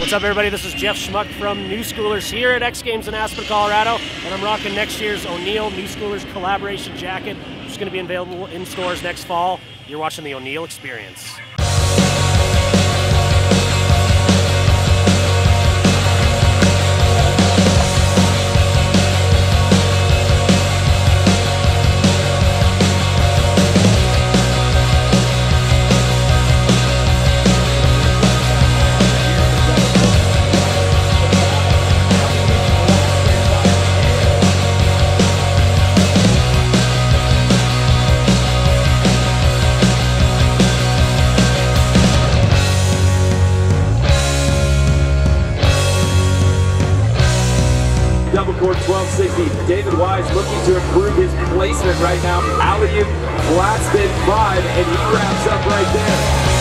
What's up, everybody? This is Jeff Schmuck from New Schoolers here at X Games in Aspen, Colorado, and I'm rocking next year's O'Neill New Schoolers collaboration jacket, which is going to be available in stores next fall. You're watching the O'Neill Experience. Double court 1260. David Wise looking to improve his placement right now. Alley-oop, flat spin 5, and he wraps up right there.